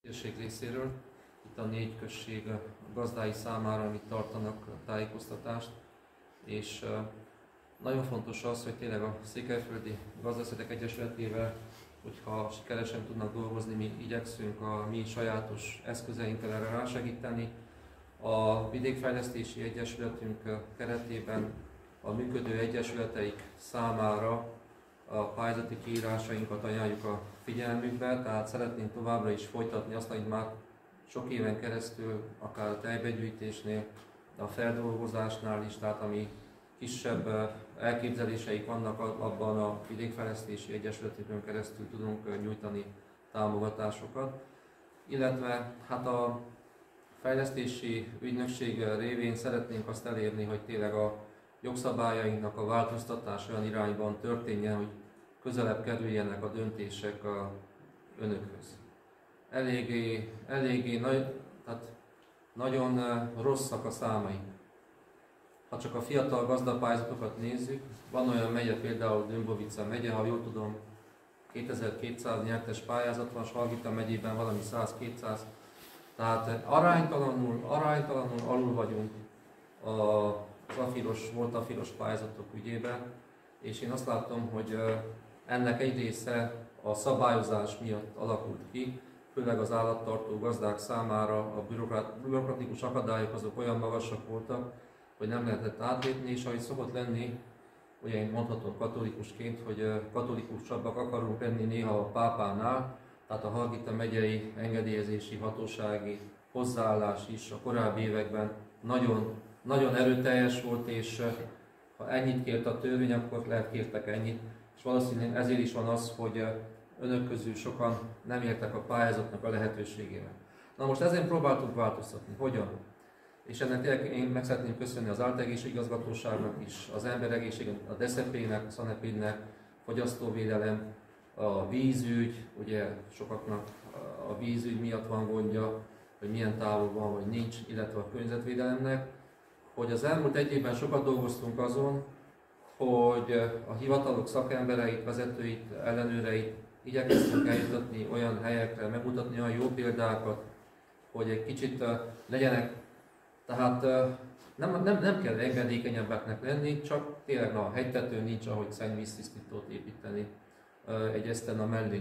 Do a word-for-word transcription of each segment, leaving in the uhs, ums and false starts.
község részéről. Itt a négy község gazdái számára, amit tartanak tájékoztatást, és nagyon fontos az, hogy tényleg a Székelyföldi Gazdaszetek Egyesületével, hogyha sikeresen tudnak dolgozni, mi igyekszünk a mi sajátos eszközeinkkel erre rásegíteni. A Vidékfejlesztési Egyesületünk keretében a működő egyesületeik számára a pályázati kiírásainkat ajánljuk a figyelmükbe, tehát szeretnénk továbbra is folytatni azt, amit már sok éven keresztül, akár a tejbegyűjtésnél, de a feldolgozásnál is, tehát ami kisebb elképzeléseik vannak, abban a Vidékfejlesztési Egyesületükön keresztül tudunk nyújtani támogatásokat. Illetve hát a fejlesztési ügynökség révén szeretnénk azt elérni, hogy tényleg a jogszabályainknak a változtatás olyan irányban történjen, hogy közelebb kerüljenek a döntések a önökhöz. Eléggé, eléggé nagy, tehát nagyon rosszak a számaink. Ha csak a fiatal gazdapályázatokat nézzük, van olyan megye, például Dömbovica megye, ha jól tudom, kétezer-kétszáz nyertes pályázat van, Salgita megyében valami száz-kétszáz. Tehát aránytalanul, aránytalanul alul vagyunk az afiros, volt afiros pályázatok ügyében, és én azt látom, hogy ennek egy része a szabályozás miatt alakult ki, főleg az állattartó gazdák számára a bürokratikus akadályok azok olyan magasak voltak, hogy nem lehetett átlépni, és ahogy szokott lenni, ugye én mondhatom katolikusként, hogy katolikusabbak akarunk lenni néha a pápánál, tehát a Hargita megyei engedélyezési hatósági hozzáállás is a korábbi években nagyon, nagyon erőteljes volt, és ha ennyit kért a törvény, akkor lehet kértek ennyit. És valószínűleg ezért is van az, hogy önök közül sokan nem értek a pályázatnak a lehetőségével. Na most ezen próbáltunk változtatni. Hogyan? És ennek tényleg én meg szeretném köszönni az Általegészségigazgatóságnak is, az emberegészség, a deszepének, a Szanepidnek, fogyasztóvédelem, a vízügy, ugye sokaknak a vízügy miatt van gondja, hogy milyen távol van, vagy nincs, illetve a környezetvédelemnek, hogy az elmúlt egy évben sokat dolgoztunk azon, hogy a hivatalok szakembereit, vezetőit, ellenőreit igyekeztünk eljutatni olyan helyekre, megmutatni olyan jó példákat, hogy egy kicsit legyenek, tehát nem, nem, nem kell engedékenyebbeknek lenni, csak tényleg a hegytetőn nincs, ahogy szennyvíztisztítót építeni egy esztena mellé.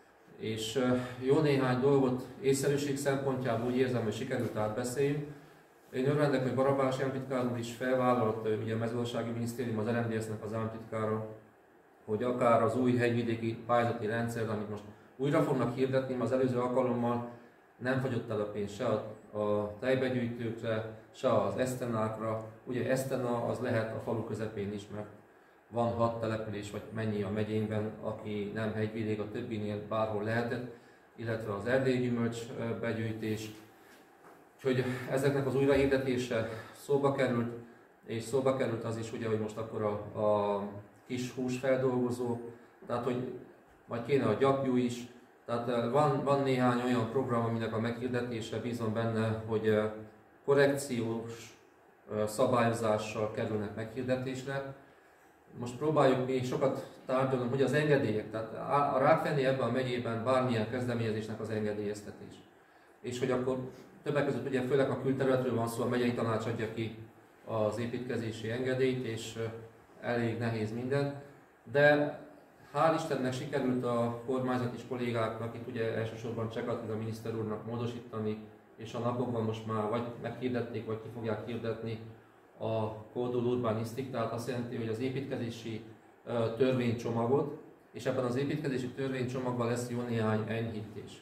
És jó néhány dolgot észszerűség szempontjából úgy érzem, hogy sikerült átbeszéljünk. Én örvendek, hogy Barabás államtitkár úr is felvállalt, ugye a mezőgazdasági minisztérium, az er em dé es-nek az államtitkára, hogy akár az új hegyvidéki pályázati rendszer, amit most újra fognak hirdetni, az előző alkalommal nem fogyott el a pénz se a, a tejbegyűjtőkre, se az esztenákra. Ugye esztena az lehet a falu közepén is, mert van hat település, vagy mennyi a megyénkben, aki nem hegyvidék, a többinél bárhol lehetett, illetve az erdélygyümölcs begyűjtés. Úgyhogy ezeknek az újrahirdetése szóba került, és szóba került az is, ugye, hogy most akkor a, a kis húsfeldolgozó, tehát hogy majd kéne a gyapjú is. Tehát van, van néhány olyan program, aminek a meghirdetése, bízom benne, hogy korrekciós szabályozással kerülnek meghirdetésre. Most próbáljuk mi sokat tárgyalni, hogy az engedélyek, tehát a Rákfené ebben a megyében bármilyen kezdeményezésnek az engedélyeztetés. És hogy akkor többek között ugye főleg a külterületről van szó, a megyei tanács adja ki az építkezési engedélyt, és elég nehéz minden. De hál' Istennek sikerült a kormányzati kollégáknak, itt ugye elsősorban Csekatnak, a miniszter úrnak módosítani, és a napokban most már vagy meghirdették, vagy ki fogják hirdetni a Códul Urbanisztik, tehát azt jelenti, hogy az építkezési törvénycsomagot, és ebben az építkezési törvénycsomagban lesz jó néhány enyhítés.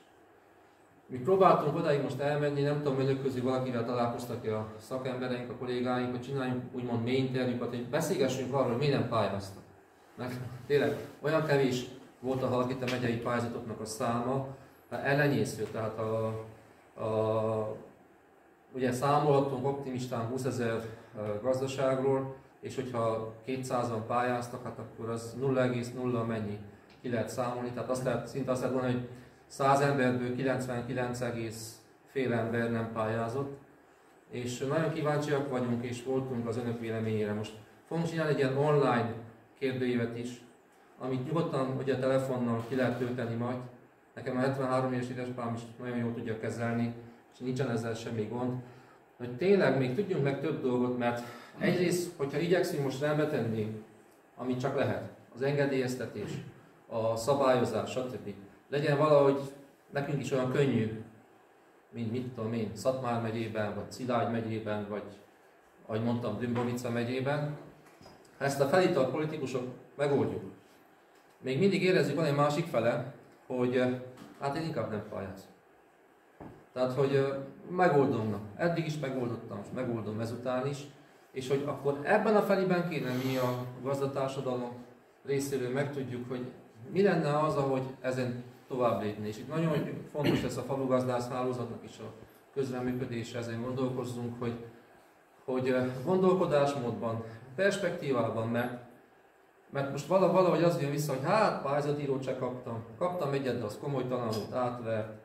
Mi próbáltunk odáig most elmenni, nem tudom, önök közül valakivel találkoztak a szakembereink, a kollégáink, hogy csináljunk úgymond mély interjúkat, hogy beszélgessünk arról, hogy miért nem pályáztak. Mert tényleg olyan kevés volt a Hargita megyei pályázatoknak a száma, ellenyésző, tehát a, a, ugye számolhatunk optimistán húszezer gazdaságról, és hogyha kétszázan pályáztak, hát akkor az nulla egész nulla mennyi ki lehet számolni, tehát azt lehet, szinte azt lehet mondani, hogy száz emberből kilencvenkilenc egész fél ember nem pályázott, és nagyon kíváncsiak vagyunk és voltunk az önök véleményére. Most fogunk csinálni egy ilyen online kérdőívet is, amit nyugodtan ugye a telefonnal ki lehet tölteni majd, nekem a hetvenhárom éves édesapám is nagyon jól tudja kezelni, és nincsen ezzel semmi gond, hogy tényleg még tudjunk meg több dolgot, mert egyrészt, hogyha igyekszünk most rendbe tenni, amit csak lehet, az engedélyeztetés, a szabályozás, stb. Legyen valahogy nekünk is olyan könnyű, mint mit tudom én, Szatmár megyében, vagy Szilágy megyében, vagy ahogy mondtam, Dümbovica megyében. Ha ezt a felitalt politikusok megoldjuk, még mindig érezzük, van egy másik fele, hogy hát én inkább nem pályázom. Tehát, hogy megoldom, eddig is megoldottam, és megoldom ezután is, és hogy akkor ebben a felében kéne mi a gazdatársadalom részéről megtudjuk, hogy mi lenne az, ahogy ezen tovább lépni. És itt nagyon fontos lesz a falugazdász hálózatnak is a közreműködése, ezen gondolkozzunk, hogy, hogy gondolkodásmódban, perspektívában, mert, mert most valahogy az jön vissza, hogy hát pályázatírót se kaptam, kaptam egyet, de az komolytalanul átvert.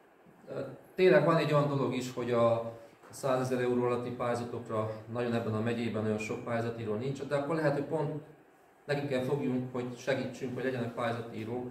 Tényleg van egy olyan dolog is, hogy a százezer euró alatti pályázatokra nagyon ebben a megyében olyan sok pályázatíró nincs, de akkor lehet, hogy pont nekik kell fogjunk, hogy segítsünk, hogy legyenek pályázatírók,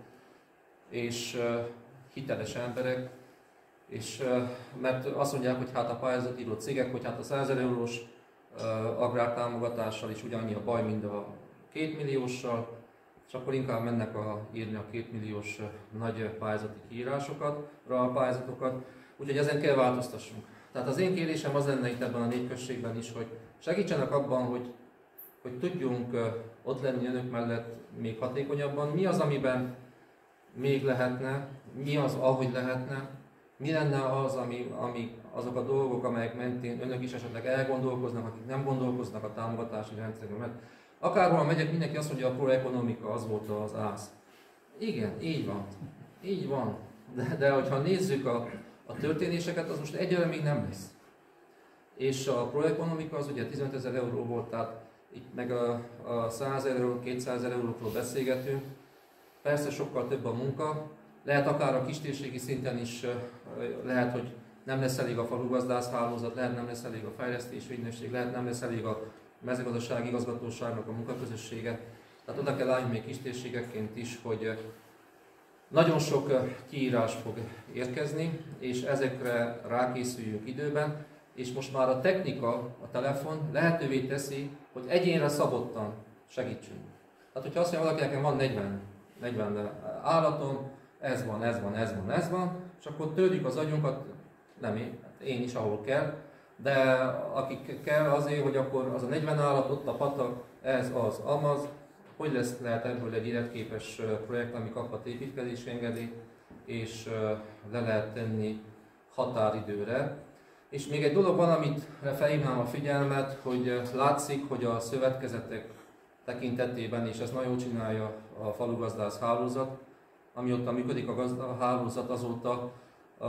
és uh, hiteles emberek, és uh, mert azt mondják, hogy hát a pályázatíró cégek, hogy hát a százezer eurós uh, agrártámogatással is ugyannyi a baj, mint a kétmillióssal, és akkor inkább mennek a, írni a kétmilliós uh, nagy pályázati kiírásokat, a pályázatokat, úgyhogy ezen kell változtassunk. Tehát az én kérésem az lenne itt ebben a négy községben is, hogy segítsenek abban, hogy, hogy tudjunk uh, ott lenni önök mellett még hatékonyabban. Mi az, amiben még lehetne, mi az, ahogy lehetne, mi lenne az, ami, ami, azok a dolgok, amelyek mentén önök is esetleg elgondolkoznak, akik nem gondolkoznak a támogatási rendszerben. Mert akárhol megyek, mindenki azt mondja, a proekonomika az volt az ász. Igen, így van. Így van. De, de hogyha nézzük a, a történéseket, az most egyelőre még nem lesz. És a proekonomika az ugye tizenöt ezer euró volt, tehát itt meg a, a száz euró, kétszáz eurókról beszélgetünk. Persze sokkal több a munka, lehet akár a kistérségi szinten is, lehet, hogy nem lesz elég a falugazdász hálózat, lehet nem lesz elég a fejlesztési ügynökség, lehet nem lesz elég a mezőgazdasági igazgatóságnak a munkaközössége. Tehát oda kell állni még kistérségekként is, hogy nagyon sok kiírás fog érkezni, és ezekre rákészüljünk időben, és most már a technika, a telefon lehetővé teszi, hogy egyénre szabottan segítsünk. Tehát, hogyha azt mondja valaki, nekem van negyven, negyven állatom, ez van, ez van, ez van, ez van, és akkor törjük az agyunkat, nem én, én is, ahol kell, de akik kell azért, hogy akkor az a negyven állat, ott a patak, ez, az, amaz, hogy lesz, lehet ebből egy életképes projekt, ami kaphat építkezési engedélyt, és le lehet tenni határidőre. És még egy dolog van, amit felhívnám a figyelmet, hogy látszik, hogy a szövetkezetek tekintetében, és ezt nagyon csinálja a falugazdász hálózat, amióta működik a, gazda, a hálózat, azóta uh,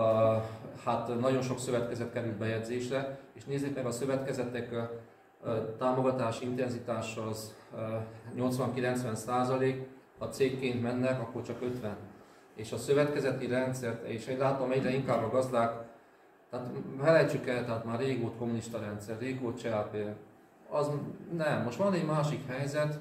hát nagyon sok szövetkezet került bejegyzésre, és nézzék meg, a szövetkezetek uh, támogatási intenzitása az uh, nyolcvan-kilencven százalék, ha cégként mennek, akkor csak ötven. És a szövetkezeti rendszert, és én látom egyre inkább a gazdák, tehát felejtsük el, tehát már régóta kommunista rendszer, régóta cé á pé, az nem, most van egy másik helyzet,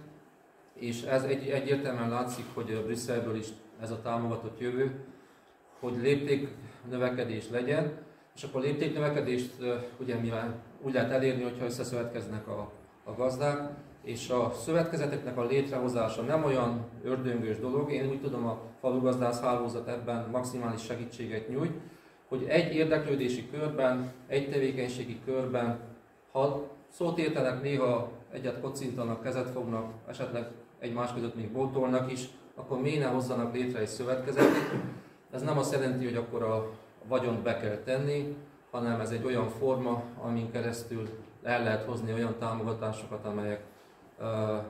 és ez egy, egyértelműen látszik, hogy Brüsszelből is ez a támogatott jövő, hogy léptéknövekedés legyen, és akkor léptéknövekedést ugye mivel úgy lehet elérni, hogyha összeszövetkeznek a, a gazdák, és a szövetkezeteknek a létrehozása nem olyan ördöngős dolog, én úgy tudom, a falugazdász hálózat ebben maximális segítséget nyújt, hogy egy érdeklődési körben, egy tevékenységi körben, ha szót értenek, néha egyet kocintanak, kezet fognak, esetleg egymás között még bótolnak is, akkor miért ne hozzanak létre egy szövetkezetet. Ez nem azt jelenti, hogy akkor a vagyont be kell tenni, hanem ez egy olyan forma, amin keresztül el lehet hozni olyan támogatásokat, amelyek uh,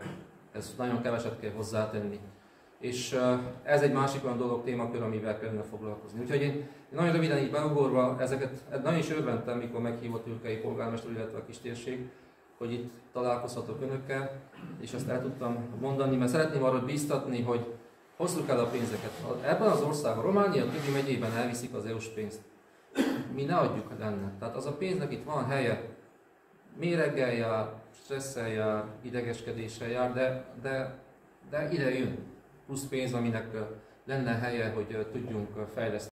ez nagyon keveset kell hozzátenni. És uh, ez egy másik olyan dolog, témakör, amivel kellene foglalkozni. Úgyhogy én, én nagyon röviden így beugorva ezeket, nagyon is örventem, mikor meghívott Ülkei polgármester, illetve a kistérség, hogy itt találkozhatok önökkel, és ezt el tudtam mondani, mert szeretném arra bíztatni, hogy hozzuk el a pénzeket. Ebben az országban, Románia többi megyében elviszik az é u-s pénzt. Mi ne adjuk lenne. Tehát az a pénznek itt van helye, méreggel jár, stresszel jár, idegeskedéssel jár, de, de, de ide jön. Plusz pénz, aminek lenne helye, hogy tudjunk fejleszteni